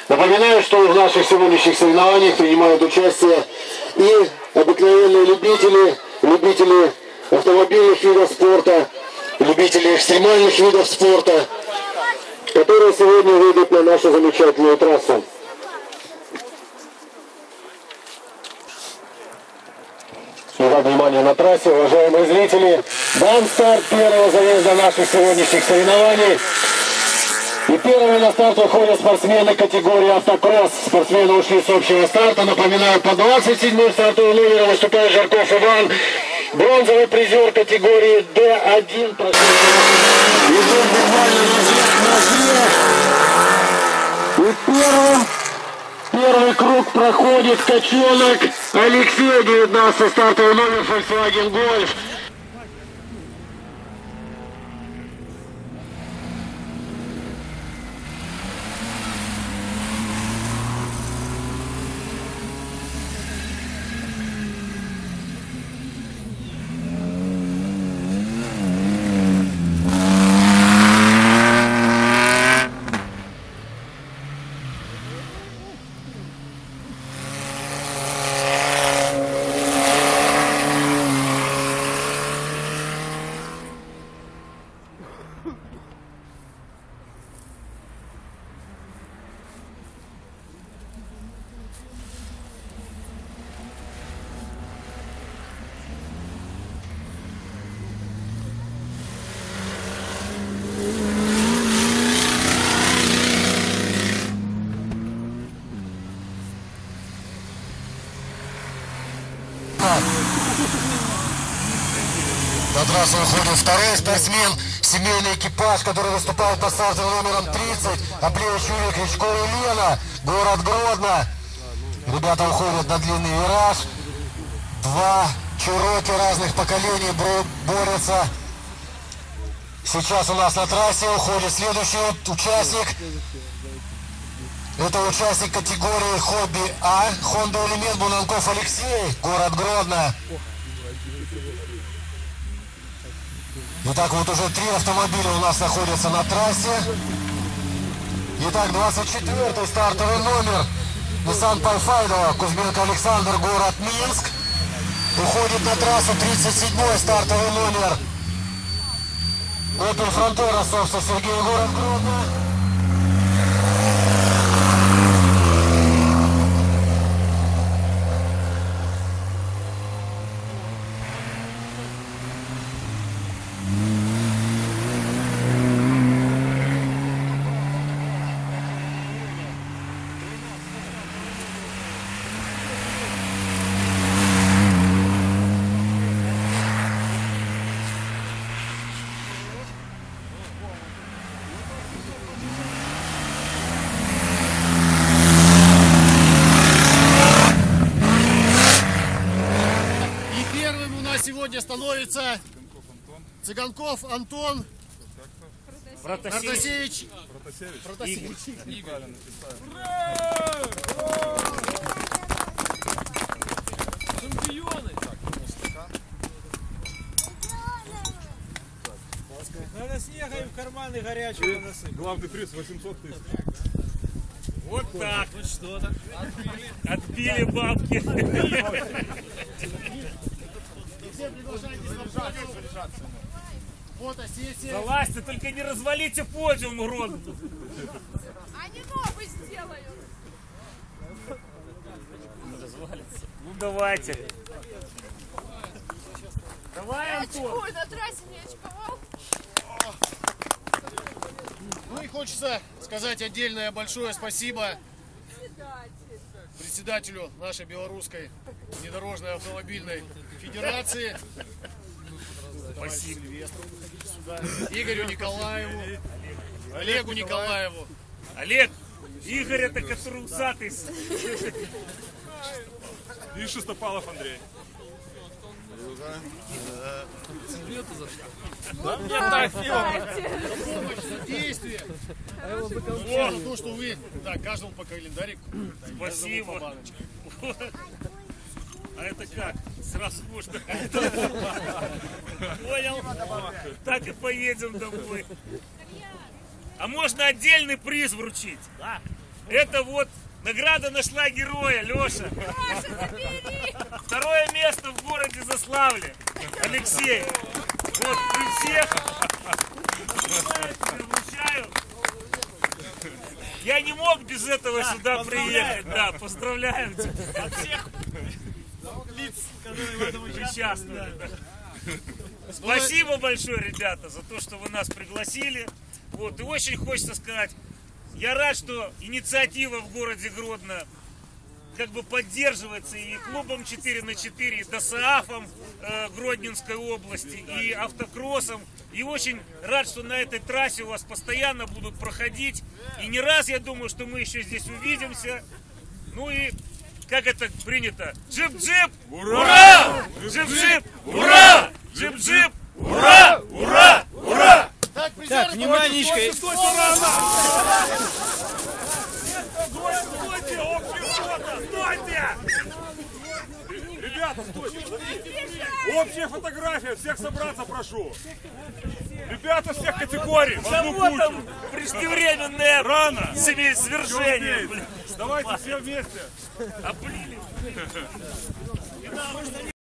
Напоминаю, что в наших сегодняшних соревнованиях принимают участие и обыкновенные любители автомобильных видов спорта, любители экстремальных видов спорта, которые сегодня выйдут на нашу замечательную трассу. Итак, внимание на трассе, уважаемые зрители. Дан старт первого заезда наших сегодняшних соревнований. И первыми на старт выходят спортсмены категории автокросс. Спортсмены ушли с общего старта. Напоминаю, по 27-м стартовым номером выступает Жарков Иван. Бронзовый призер категории D1. Идет буквально на первый круг проходит качонок Алексей, 19 стартовый номер, Volkswagen Golf. На трассу выходит второй спортсмен, семейный экипаж, который выступает под стартовым номером 30. Аплевич Юрий, Кричко Елена, город Гродно. Ребята уходят на длинный вираж. Два чуроки разных поколений борются. Сейчас у нас на трассе уходит следующий участник. Это участник категории хобби А, Honda Элемент, Бунанков Алексей, город Гродно. Итак, вот уже 3 автомобиля у нас находятся на трассе. Итак, 24-й стартовый номер Nissan Pathfinder, Кузьменко Александр, город Минск. Уходит на трассу 37-й стартовый номер Opel Frontera, собственно, Сергей, город Гродно. Сегодня становится Цыганков Антон, Протасевич Игорь. Чемпионы! Надо снега и в карманы горячего насыпать. Главный приз 800 тысяч. Вот так. Вот что-то. Отбили бабки. Фотосессия. Залазьте, только не развалите подиум, урод. Они новый сделают. Развалится. Ну давайте. Давай, Антон. Ой, на трассе не очковал. Ну и хочется сказать отдельное большое спасибо председателю нашей белорусской внедорожной автомобильной федерации. Спасибо. Игорю Николаеву, Олегу Николаеву. Олег, Игорь это который усатый. И Шестопалов Андрей. Действие. За то, что вы, да, каждому по календарику. Спасибо. По баночке. А это как? Сразу можно. Понял? Так и поедем домой. А можно отдельный приз вручить? Да? Это вот награда нашла героя, Леша. Второе место в городе Заславле. Алексей. Вот при всех. Вручаю. Я не мог без этого сюда приехать. Да, поздравляю тебя. От всех лиц, которые в этом участвовали. Да. Спасибо большое, ребята, за то, что вы нас пригласили. Вот, и очень хочется сказать, я рад, что инициатива в городе Гродно как бы поддерживается и клубом 4×4, и ДОСААФом Гродненской области, и автокроссом. И очень рад, что на этой трассе у вас постоянно будут проходить. И не раз, я думаю, что мы еще здесь увидимся. Ну и, как это принято, джип-джип, ура! Джип-джип, ура! Джип-джип, ура! Ура! Ура! Так, вниманичко. Стойте, общее фото, стойте! Ребята, стойте, общая фотография, всех собраться прошу. Ребята всех категорий, в одну Вот там кучу. преждевременное Рано. свержение. Давайте все вместе. Облили.